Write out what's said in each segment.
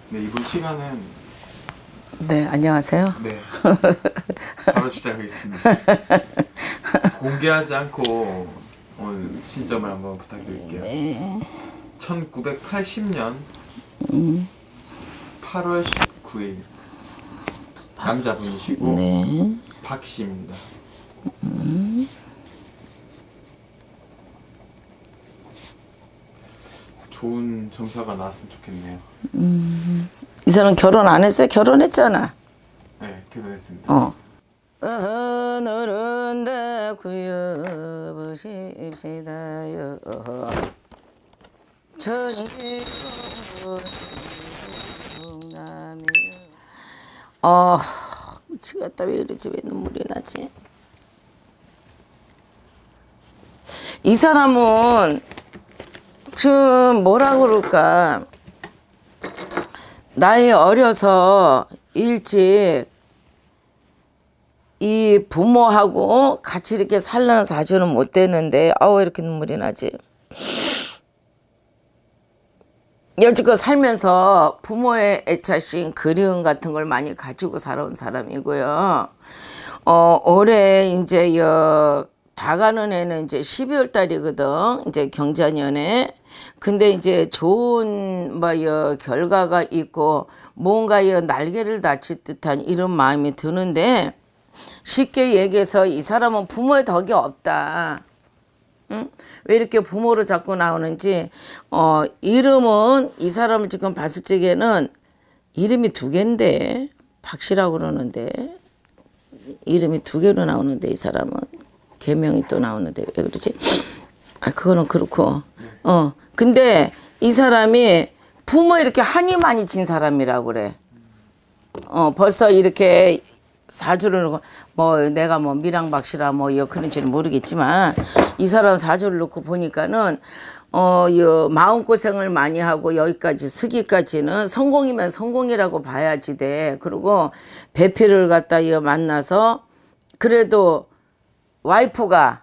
네, 이번 시간은 네, 안녕하세요. 네, 바로 시작하겠습니다. 공개하지 않고 오늘 신점을 한번 부탁드릴게요. 네. 1980년 8월 19일 남자분이시고 네. 박씨입니다. 좋은 점사가 나왔으면 좋겠네요. 이 사람 결혼 안 했어요? 결혼했잖아. 네, 결혼했습니다. 오늘은 다 구여보십시다요. 미치겠다. 왜 이러지? 왜 눈물이 나지? 이 사람은 좀 뭐라 그럴까, 나이 어려서 일찍 이 부모하고 같이 이렇게 살라는 사주는 못 되는데, 아우 이렇게 눈물이 나지. 여지껏 살면서 부모의 애착심, 그리움 같은 걸 많이 가지고 살아온 사람이고요. 올해 이제 다가는 해는 이제 12월 달이거든. 이제 경자년에. 근데 이제 좋은 결과가 있고 뭔가 날개를 다칠 듯한 이런 마음이 드는데, 쉽게 얘기해서 이 사람은 부모의 덕이 없다. 응? 왜 이렇게 부모로 자꾸 나오는지, 이름은 이 사람을 지금 봤을 적에는 이름이 두 개인데, 박씨라고 그러는데, 이름이 두 개로 나오는데, 이 사람은 개명이 또 나오는데 왜 그러지? 그거는 그렇고. 근데 이 사람이 부모 이렇게 한이 많이 진 사람이라고 그래. 벌써 이렇게 사주를 내가 미랑박씨라 그런지는 모르겠지만, 이 사람 사주를 놓고 보니까는 마음고생을 많이 하고 여기까지 서기까지는 성공이면 성공이라고 봐야지 돼. 그리고 배필을 갖다 만나서 그래도 와이프가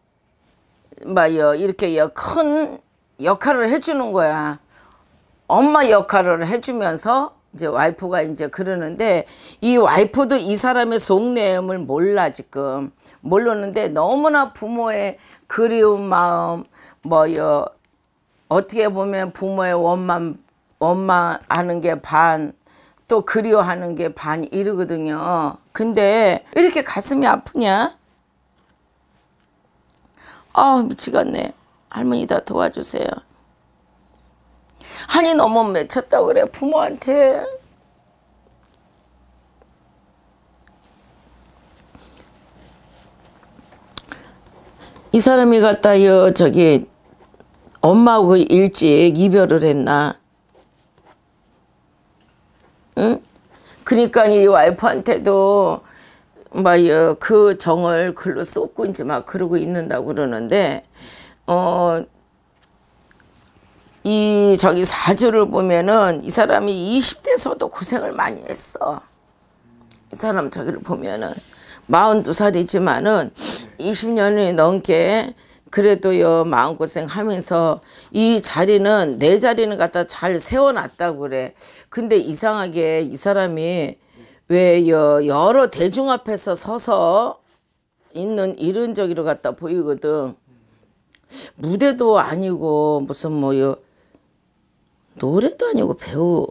이렇게 큰 역할을 해주는 거야. 엄마 역할을 해주면서 이제 와이프가 이제 그러는데, 이 와이프도 이 사람의 속내음을 몰라. 지금 모르는데 너무나 부모의 그리운 마음, 어떻게 보면 부모의 원망하는 게 반, 또 그리워하는 게 반 이러거든요. 근데 왜 이렇게 가슴이 아프냐? 미치겠네. 할머니 다 도와주세요. 한이 너무 맺혔다고 그래, 부모한테. 이 사람이 갖다 엄마하고 일찍 이별을 했나? 응? 그러니까 이 와이프한테도 그 정을 글로 쏟고 이제 그러고 있는다고 그러는데, 이 사주를 보면은 이 사람이 20대에서도 고생을 많이 했어. 이 사람 저기를 보면은 42살이지만은 20년이 넘게 그래도 마음고생 하면서 이 자리는, 내 자리는 갖다 잘 세워놨다고 그래. 근데 이상하게 이 사람이 왜 여러 대중 앞에서 서서 있는 이런 저기로 갖다 보이거든. 무대도 아니고 무슨 노래도 아니고 배우,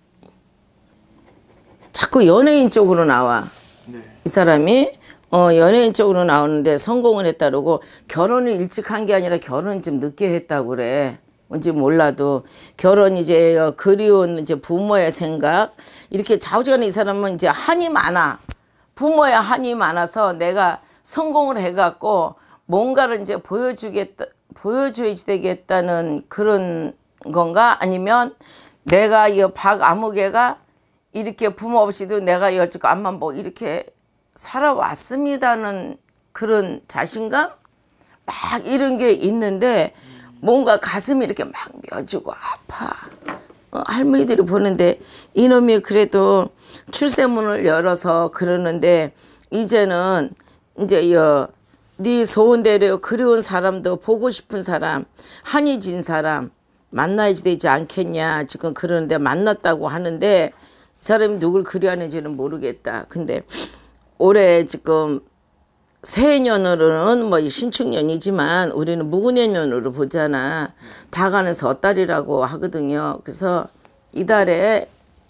자꾸 연예인 쪽으로 나와. 네. 이 사람이 연예인 쪽으로 나오는데 성공을 했다고. 결혼을 일찍 한 게 아니라 결혼 좀 늦게 했다고 그래. 뭔지 몰라도 결혼 이제 그리운 이제 부모의 생각, 이렇게 좌우지간에 이 사람은 이제 한이 많아. 부모의 한이 많아서 내가 성공을 해갖고 뭔가를 이제 보여줘야 되겠다는 그런 건가? 아니면 내가 박아무개가 이렇게 부모 없이도 내가 여지껏 앞만 보고 이렇게 살아왔습니다는 그런 자신감? 막 이런 게 있는데, 뭔가 가슴이 이렇게 막 며지고 아파. 할머니들이 보는데 이놈이 그래도 출세문을 열어서 그러는데, 이제는 이제 네 소원대로 그리운 사람도 보고 싶은 사람, 한이 진 사람, 만나야지 되지 않겠냐 지금 그러는데 만났다고 하는데 이 사람이 누굴 그리하는지는 모르겠다. 근데 올해 지금 새해년으로는 뭐 신축년이지만 우리는 무구년으로 보잖아. 다간에서 엇달이라고 하거든요. 그래서 이달에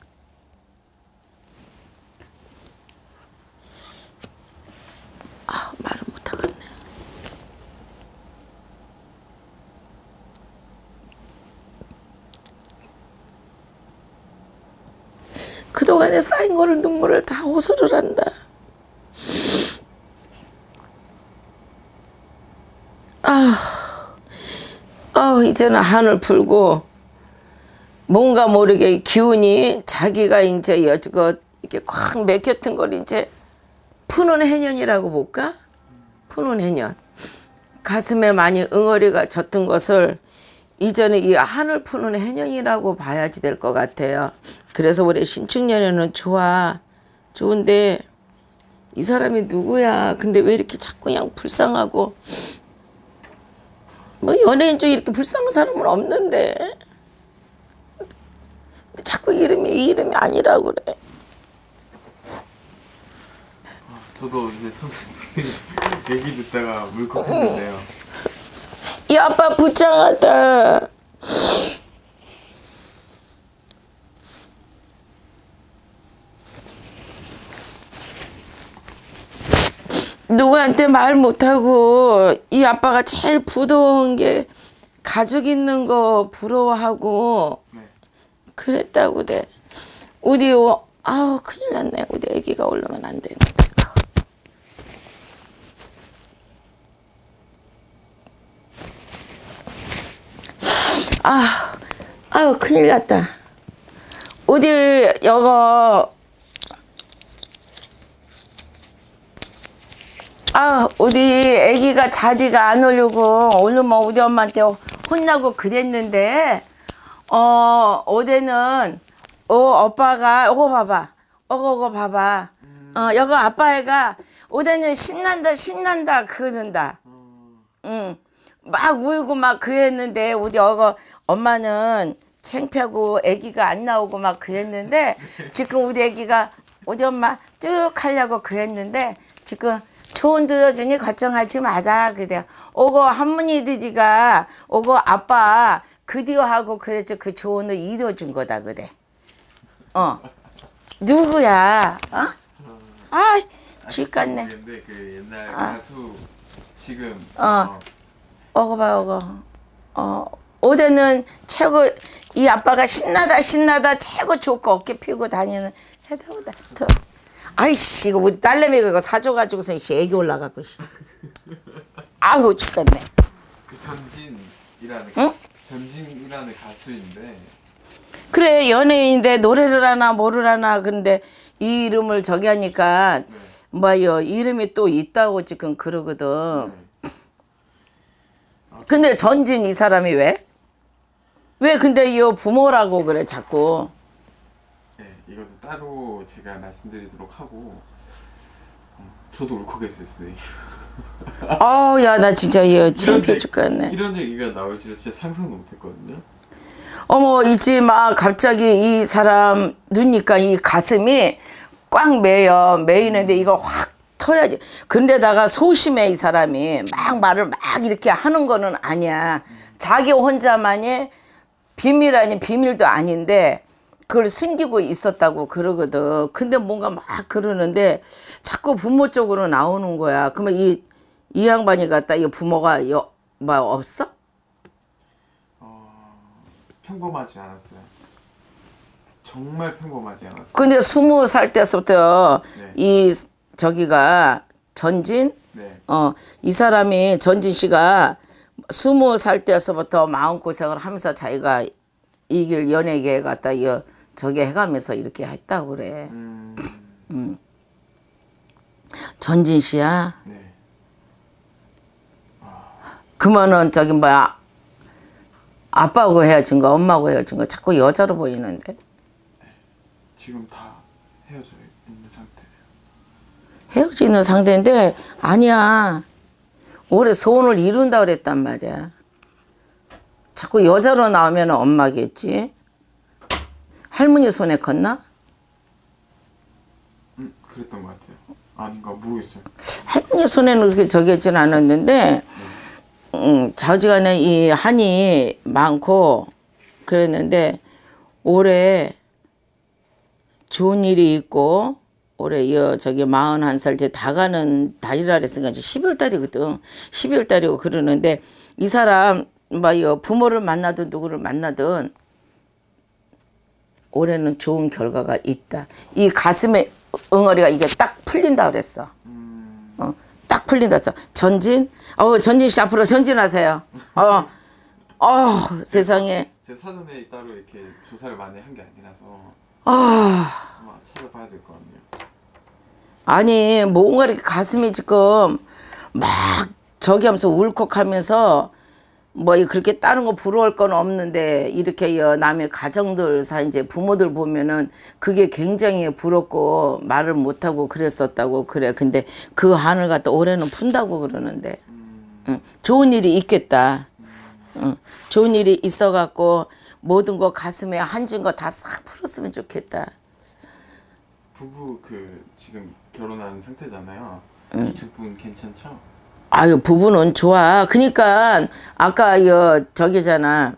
말을 못하겠네. 그동안에 쌓인 거를 눈물을 다 호소를 한다. 이제는 한을 풀고 뭔가 모르게 기운이 자기가 이제 여지껏 이렇게 꽉 맥혔던 걸 이제 푸는 해년이라고 볼까? 푸는 해년. 가슴에 많이 응어리가 졌던 것을 이제는 이 한을 푸는 해년이라고 봐야지 될 것 같아요. 그래서 올해 신축년에는 좋아. 좋은데 이 사람이 누구야? 근데 왜 이렇게 자꾸 그냥 불쌍하고 뭐 연예인 중에 이렇게 불쌍한 사람은 없는데 자꾸 이 이름이 아니라고 그래. 저도 이제 선생님 얘기 듣다가 울컥했는데요. 이 아빠 불쌍하다. 누구한테 말 못하고 이 아빠가 제일 부러운 게 가족 있는 거 부러워하고 네. 그랬다고 돼. 우리 큰일 났네. 우리 애기가 올라오면 안 되는데. 큰일 났다. 우리 우리 애기가 자리가 안 오려고 오늘 뭐 우리 엄마한테 혼나고 그랬는데 어제는 오빠가 오거 봐봐 여거 아빠애가 어제는 신난다 그러는다. 막 울고 막 그랬는데 우리 엄마는 창피하고 애기가 안 나오고 막 그랬는데 지금 우리 애기가 우리 엄마 쭉 하려고 그랬는데 지금 조언 들어주니 걱정하지 마라 그래. 할머니들이가 아빠 그리워하고 그랬죠. 그 조언을 이뤄준 거다 그래. 누구야? 쥐 같네. 근데 그 옛날 가수 지금 올해는 최고 이 아빠가 신나다 최고 좋고 어깨 피고 다니는 해다보다 아이씨 이거 우리 딸내미가 이거 사줘가지고서 애기 올라가고 죽겠네. 전진이라는 가수인데 그래 연예인인데 노래를 하나 뭐를 하나 근데 이 이름을 저기 하니까 이름이 또 있다고 지금 그러거든. 근데 전진 이 사람이 왜 근데 이 부모라고 그래 자꾸. 네, 이것도 따로 제가 말씀드리도록 하고 저도 울컥했어요 선생님. 야 나 진짜 창피해 죽겠네. 이런 얘기가 나올 줄 진짜 상상도 못했거든요. 있지 막 갑자기 이 사람 누니까 이 가슴이 꽉 메이는데 이거 확 터야지. 근데다가 소심해 이 사람이 막 말을 막 이렇게 하는 거는 아니야. 자기 혼자만의 비밀 아닌 비밀도 아닌데 그걸 숨기고 있었다고 그러거든. 근데 뭔가 막 그러는데 자꾸 부모 쪽으로 나오는 거야. 그러면 이 양반이 갖다 이 부모가 없어? 평범하지 않았어요. 정말 평범하지 않았어요. 근데 20살 때부터 네. 이 저기가 전진 네. 이 사람이 전진 씨가 20살 때서부터 마음고생을 하면서 자기가 이 길 연예계에 갔다 저기 해가면서 이렇게 했다고 그래. 전진 씨야. 네. 그러면은 아빠하고 헤어진 거 엄마하고 헤어진 거 자꾸 여자로 보이는데. 지금 다 헤어져 있는 상태예요. 헤어지는 상태인데 아니야. 올해 소원을 이룬다 그랬단 말이야. 자꾸 여자로 나오면 엄마겠지. 할머니 손에 컸나? 그랬던 것 같아요. 아닌가 모르겠어요. 할머니 손에는 그렇게 저기진 않았는데 자지간에 이 한이 많고 그랬는데 올해 좋은 일이 있고 올해 저기 41살 이제 다 가는 달이라 그랬으니까 이제 12월 달이거든. 12월 달이고 그러는데 이 사람 뭐 부모를 만나든 누구를 만나든 올해는 좋은 결과가 있다. 이 가슴에 응어리가 이게 딱 풀린다 그랬어. 딱 풀린다 했어. 전진? 전진 씨 앞으로 전진하세요. 세상에. 제가 사전에 따로 이렇게 조사를 많이 한 게 아니라서 아마 찾아봐야 될 것 같네요. 아니 뭔가 이렇게 가슴이 지금 막 저기 하면서 울컥하면서 뭐 그렇게 다른 거 부러울 건 없는데 이렇게 남의 가정들 이제 부모들 보면은 그게 굉장히 부럽고 말을 못하고 그랬었다고 그래. 근데 그 한을 갖다 올해는 푼다고 그러는데 좋은 일이 있겠다. 좋은 일이 있어갖고 모든 거 가슴에 한진 거 다 싹 풀었으면 좋겠다. 부부 지금 결혼한 상태잖아요. 이 두 분 괜찮죠? 아유 부부는 좋아. 그러니까 아까 저기잖아.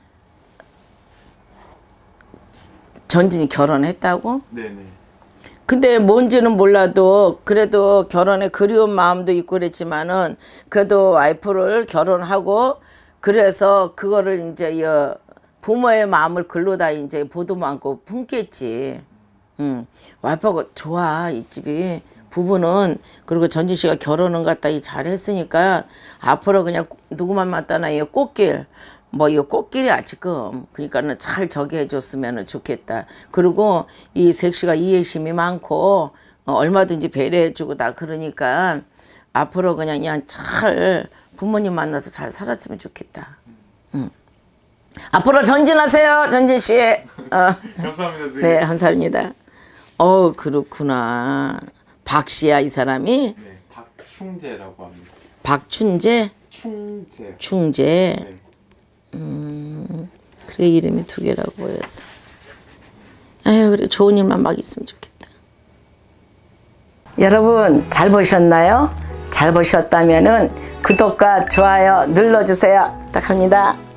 전진이 결혼했다고? 네네. 근데 뭔지는 몰라도 그래도 결혼에 그리운 마음도 있고 그랬지만은 그래도 와이프를 결혼하고 그래서 그거를 이제 부모의 마음을 글로다 이제 보도 않고 품겠지. 와이프하고 좋아 이 집이. 부부는 그리고 전진 씨가 결혼은 갖다 잘했으니까 앞으로 그냥 누구만 만나나 꽃길 이 꽃길이야 지금. 그러니까는 잘 저기 해줬으면 좋겠다. 그리고 이 색시가 이해심이 많고 얼마든지 배려해주고 다 그러니까 앞으로 그냥 잘 부모님 만나서 잘 살았으면 좋겠다. 앞으로 전진하세요 전진 씨. 감사합니다 선생님. 네 감사합니다. 그렇구나. 박씨야 이 사람이? 네, 박충재라고 합니다. 박춘재? 충재. 충재. 네. 그래 이름이 두 개라고 보였어. 아유 그래 좋은 일만 막 있으면 좋겠다. 여러분 잘 보셨나요? 잘 보셨다면은 구독과 좋아요 눌러주세요. 부탁합니다.